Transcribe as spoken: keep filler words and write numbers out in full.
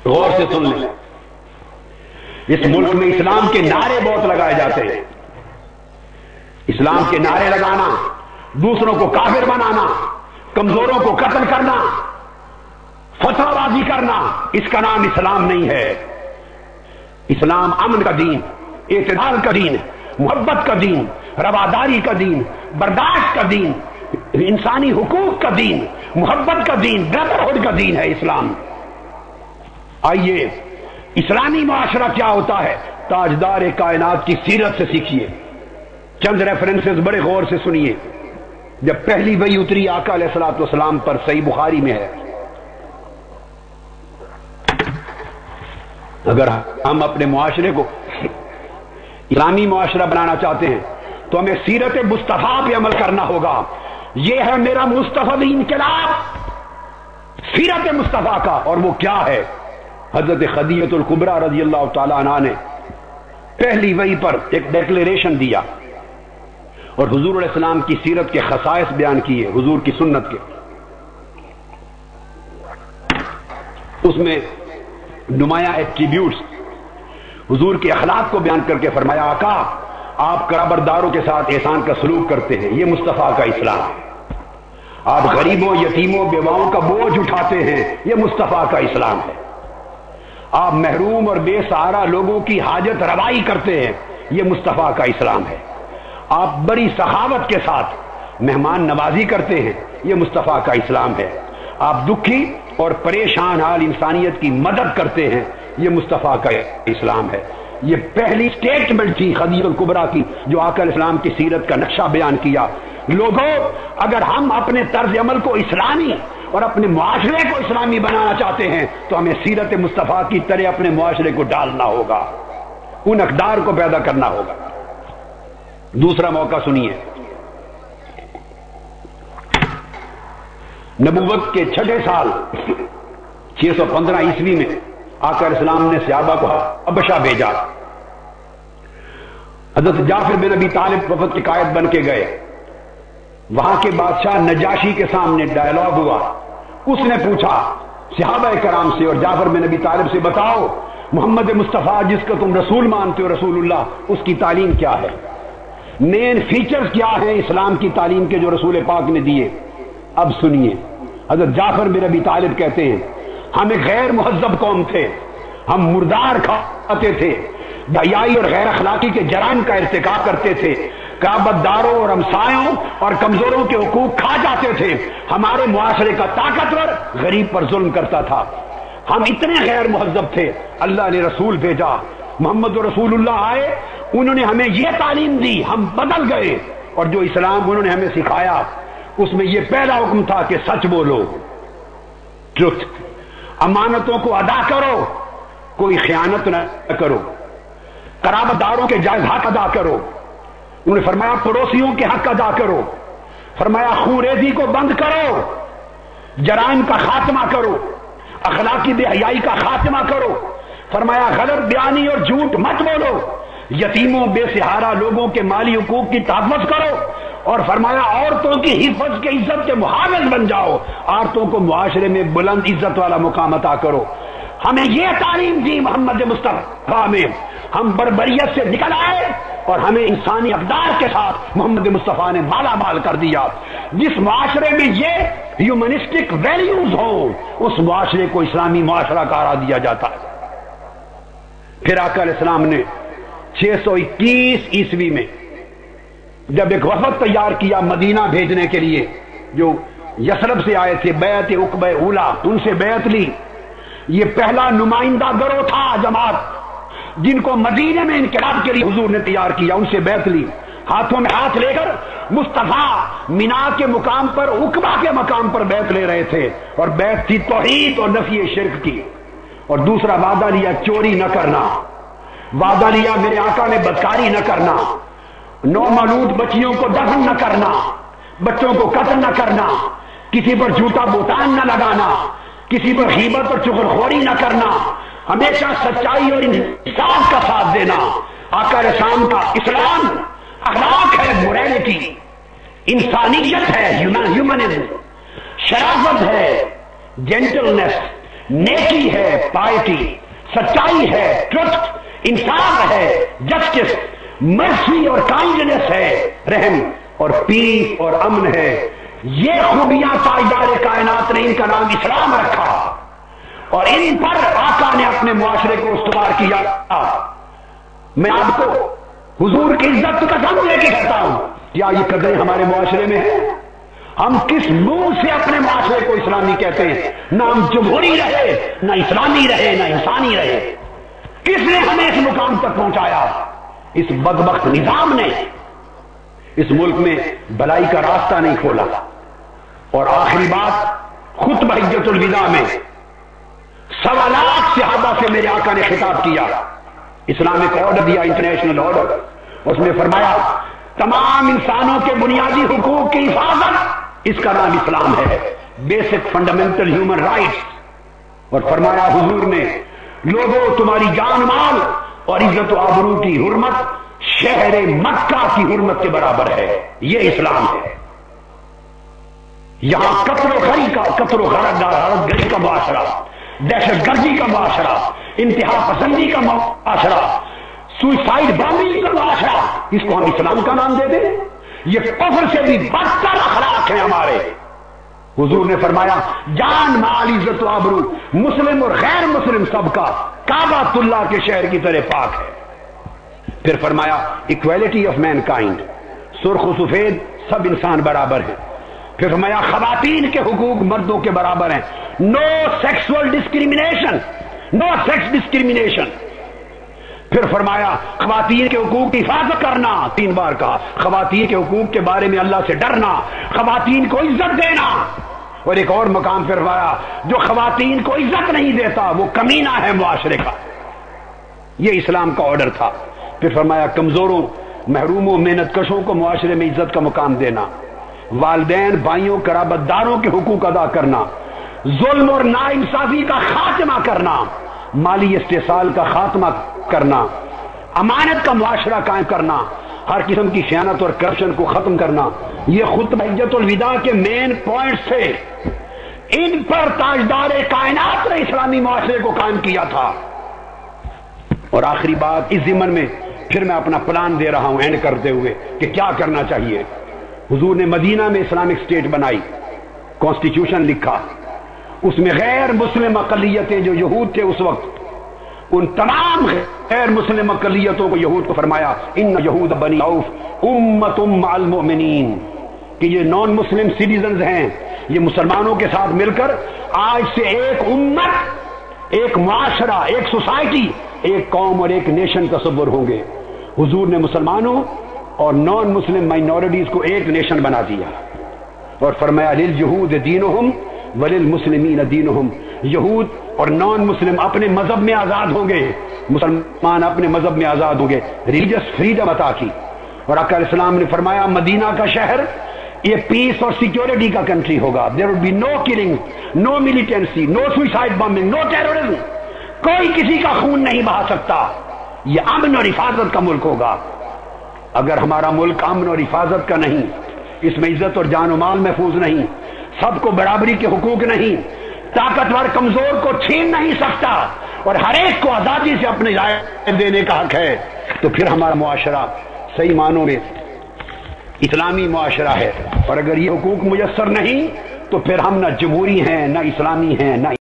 غور سے سن لیں، اس ملک میں اسلام کے نعرے بہت لگائے جاتے ہیں. اسلام کے نعرے لگانا، دوسروں کو کافر بنانا، کمزوروں کو قتل کرنا، فتوی بازی کرنا، اس کا نام اسلام نہیں ہے. اسلام امن کا دین، اعتدال کا دین، محبت کا دین، رواداری کا دین، برداشت کا دین، انسانی حقوق کا دین، محبت کا دین، بردرہڈ کا دین ہے اسلام. آئیے اسلامی معاشرہ کیا ہوتا ہے تاجدار کائنات کی سیرت سے سیکھیے. چند ریفرنسز بڑے غور سے سنیے. جب پہلی وحی اتری آقا علیہ الصلوۃ والسلام پر، صحیح بخاری میں ہے، اگر ہم اپنے معاشرے کو اسلامی معاشرہ بنانا چاہتے ہیں تو ہمیں سیرت مصطفیٰ پہ عمل کرنا ہوگا. یہ ہے میرا مصطفی انقلاب سیرت مصطفیٰ کا. اور وہ کیا ہے؟ حضرت خدیجہ الکبریٰ رضی اللہ تعالی عنہا نے پہلی وحی پر ایک ڈیکلیریشن دیا اور حضور علیہ السلام کی سیرت کے خصائص بیان کیے، حضور کی سنت کے. اس میں نمایاں ایٹریبیوٹس حضور کے اخلاق کو بیان کر کے فرمایا، آقا آپ قرابرداروں کے ساتھ احسان کا سلوک کرتے ہیں، یہ مصطفیٰ کا اسلام ہے. آپ غریبوں، یتیموں، بیواؤں کا بوجھ اٹھاتے ہیں، یہ مصطفیٰ کا اسلام ہے. آپ محروم اور بے سہارا لوگوں کی حاجت روائی کرتے ہیں، یہ مصطفیٰ کا اسلام ہے. آپ بڑی سخاوت کے ساتھ مہمان نوازی کرتے ہیں، یہ مصطفیٰ کا اسلام ہے. آپ دکھی اور پریشان حال انسانیت کی مدد کرتے ہیں، یہ مصطفیٰ کا اسلام ہے. یہ پہلی سٹیٹمنٹ تھی خدیجہ الکبریٰ کی جو آقا علیہ السلام کی سیرت کا نقشہ بیان کیا. لوگوں، اگر ہم اپنے طرز عمل کو اسلامی اور اپنے معاشرے کو اسلامی بنانا چاہتے ہیں تو ہمیں سیرت مصطفیٰ کی طرح اپنے معاشرے کو ڈالنا ہوگا، ان اقدار کو پیدا کرنا ہوگا. دوسرا موقع سنیے. نبوت کے چھٹے سال چھ سو پندرہ عیسوی میں آقا علیہ السلام نے صحابہ کو حبشہ بھیجا. حضرت جعفر بن ابی طالب وفد کے قائد بن کے گئے. وہاں کے بادشاہ نجاشی کے سامنے ڈائلاگ ہوا. اس نے پوچھا صحابہ کرام سے اور جعفر بن ابی طالب سے، بتاؤ محمد مصطفیٰ جس کو تم رسول مانتے ہو، رسول اللہ، اس کی تعلیم کیا ہے؟ مین فیچرز کیا ہیں اسلام کی تعلیم کے جو رسول پاک نے دیے؟ اب سنیے. حضرت جعفر بن ابی طالب کہتے ہیں، ہم ایک غیر مہذب قوم تھے، ہم مردار کھاتے تھے، حیائی اور غیر اخلاقی کے جرائم کا ارتکاب کرتے تھے، قرابت داروں اور ہمسایوں اور کمزوروں کے حقوق کھا جاتے تھے. ہمارے معاشرے کا طاقتور غریب پر ظلم کرتا تھا. ہم اتنے غیر مہذب تھے، اللہ نے رسول بھیجا، محمد رسول اللہ آئے، انہوں نے ہمیں یہ تعلیم دی، ہم بدل گئے. اور جو اسلام انہوں نے ہمیں سکھایا اس میں یہ پہلا حکم تھا کہ سچ بولو، ٹروتھ، امانتوں کو ادا کرو، کوئی خیانت نہ کرو، قرابت داروں کے جائز حق ادا کرو. انہوں نے فرمایا پڑوسیوں کے حق ادا کرو، فرمایا خون ریزی کو بند کرو، جرائم کا خاتمہ کرو، اخلاقی بے حیائی کا خاتمہ کرو، فرمایا غلط بیانی اور جھوٹ مت بولو، یتیموں بے سہارا لوگوں کے مالی حقوق کی تحفظ کرو، اور فرمایا عورتوں کی حفظ کے عزت کے محافظ بن جاؤ، عورتوں کو معاشرے میں بلند عزت والا مقام عطا کرو. ہمیں یہ تعلیم دی محمد مصطفیٰ میں، ہم بربریت سے نکل آئے اور ہمیں انسانی اقدار کے ساتھ محمد مصطفیٰ نے مالا مال کر دیا. جس معاشرے میں یہ ہیومنسٹک ویلیوز ہوں اس معاشرے کو اسلامی معاشرہ قرار دیا جاتا ہے. پھر آقا علیہ السلام نے چھ سو اکیس عیسوی میں جب ایک وفد تیار کیا مدینہ بھیجنے کے لیے، جو یثرب سے آئے تھے، بیعت عقبہ اولا، ان سے بیعت لی. یہ پہلا نمائندہ گروہ تھا، جماعت، جن کو مدینے میں انقلاب کے لیے حضور نے تیار کیا، ان سے بیعت لی. ہاتھوں میں ہاتھ لے کر مصطفیٰ مینا کے مقام پر، عقبہ کے مقام پر بیعت لے رہے تھے، اور بیعت تھی توحید اور نفی شرک کی. اور دوسرا وعدہ لیا چوری نہ کرنا، وعدہ لیا میرے آقا نے بدکاری نہ کرنا، نو مولود بچیوں کو دفن نہ کرنا، بچوں کو قتل نہ کرنا، کسی پر جھوٹا بہتان نہ لگانا، کسی پر غیبت اور چغلخوری نہ کرنا، ہمیشہ سچائی اور انصاف کا ساتھ دینا. آقا علیہ السلام کا اسلام اخلاق ہے، موریلٹی، انسانیت ہے، ہیومنزم، شرافت ہے، جینٹلنس، نیکی ہے, پائٹی, سچائی ہے, ٹرتھ, انصاف ہے, جسٹس, مرسی اور کائنڈنس ہے, رحم اور پیس اور امن ہے. یہ خوبیاں تاجدار کائنات نے ان کا نام اسلام رکھا اور ان پر آقا نے اپنے معاشرے کو استوار کیا. میں آپ کو حضور کی عزت کا قسم لے کے کہتا ہوں, کیا یہ قدریں ہمارے معاشرے میں ہیں؟ ہم کس منہ سے اپنے معاشرے کو اسلامی کہتے ہیں؟ نہ ہم جمہوری رہے, نہ اسلامی رہے, نہ انسانی رہے. کس نے ہمیں اس مقام تک پہنچایا؟ اس بدبخت نظام نے اس ملک میں بلائی کا راستہ نہیں کھولا. اور آخری بات, خطبہ حجۃ الوداع میں سوا لاکھ صحابہ سے میرے آقا نے خطاب کیا, اسلامک آرڈر دیا, انٹرنیشنل آرڈر. اس میں فرمایا تمام انسانوں کے بنیادی حقوق کی حفاظت, اس کا نام اسلام ہے, بیسک فنڈامنٹل ہیومن رائٹس. اور فرمایا حضور نے, لوگوں تمہاری جان مال اور عزت و آبرو کی حرمت شہر مکہ کی حرمت کے برابر ہے. یہ اسلام ہے. یہاں قتل و غری کا قتل و غارت گری کا معاشرہ, دہشت گردی کا معاشرہ, انتہا پسندی کا معاشرہ, سوئسائڈ بامبنگ کا معاشرہ, اس کو ہم اسلام کا نام دے دیں؟ یہ کفر سے بھی بدتر اخلاق ہیں ہمارے. حضور نے فرمایا جان مال عزت و آبرو مسلم اور غیر مسلم سب کا کعبۃ اللہ کے شہر کی طرح پاک ہے. پھر فرمایا اکویلٹی آف مین کائنڈ, سرخ و سفید سب انسان برابر ہیں. پھر فرمایا خواتین کے حقوق مردوں کے برابر ہیں, no sexual discrimination, no sex discrimination. پھر فرمایا خواتین کے حقوق کی حفاظت کرنا, تین بار کہا, خواتین کے حقوق کے بارے میں اللہ سے ڈرنا, خواتین کو عزت دینا. اور ایک اور مقام پھر فرمایا جو خواتین کو عزت نہیں دیتا وہ کمینہ ہے معاشرے کا. یہ اسلام کا آرڈر تھا. پھر فرمایا کمزوروں, محروموں, محنت کشوں کو معاشرے میں عزت کا مقام دینا, والدین, بھائیوں, قرابت داروں کے حقوق ادا کرنا, ظلم اور ناانصافی کا خاتمہ کرنا, مالی استحصال کا خاتمہ کرنا, امانت کا معاشرہ قائم کرنا, ہر قسم کی خیانت اور کرپشن کو ختم کرنا. یہ خطبہ حجۃ الوداع کے مین پوائنٹس تھے. ان پر تاجدار کائنات نے اسلامی معاشرے کو قائم کیا تھا. اور آخری بات اس ضمن میں پھر میں اپنا پلان دے رہا ہوں اینڈ کرتے ہوئے کہ کیا کرنا چاہیے. حضور نے مدینہ میں اسلامک اسٹیٹ بنائی, کانسٹیٹیوشن لکھا, اس میں غیر مسلم اقلیتیں جو یہود تھے اس وقت, ان تمام غیر مسلم اقلیتوں کو یہود کو فرمایا ان یہود بنی عوف امۃ مع المؤمنین, کہ یہ نان مسلم سٹیزنز ہیں, یہ مسلمانوں کے ساتھ مل کر آج سے ایک امت, ایک معاشرہ, ایک سوسائٹی, ایک قوم اور ایک نیشن تصور ہوں گے. حضور نے مسلمانوں اور نان مسلم مائنورٹیز کو ایک نیشن بنا دیا اور فرمایا للجہود دینہم وللمسلمین دینہم, یہود اور نان مسلم اپنے مذہب میں آزاد ہوں گے, مسلمان اپنے مذہب میں آزاد ہوں گے. ریلیجس فریڈم عطا کی. اور آقا علیہ السلام نے فرمایا مدینہ کا شہر یہ پیس اور سیکیورٹی کا کنٹری ہوگا. There will be no killing, no militancy, no suicide bombing, no terrorism, کوئی کسی کا خون نہیں بہا سکتا. یہ امن اور حفاظت کا ملک ہوگا. اگر ہمارا ملک امن اور حفاظت کا نہیں, اس میں عزت اور جان و مال محفوظ نہیں, سب کو برابری کے حقوق نہیں, طاقتور کمزور کو چھین نہیں سکتا اور ہر ایک کو آزادی سے اپنے رائے دینے کا حق ہے, تو پھر ہمارا معاشرہ صحیح معنوں میں اسلامی معاشرہ ہے. اور اگر یہ حقوق میسر نہیں تو پھر ہم نہ جمہوری ہیں, نہ اسلامی ہیں, نہ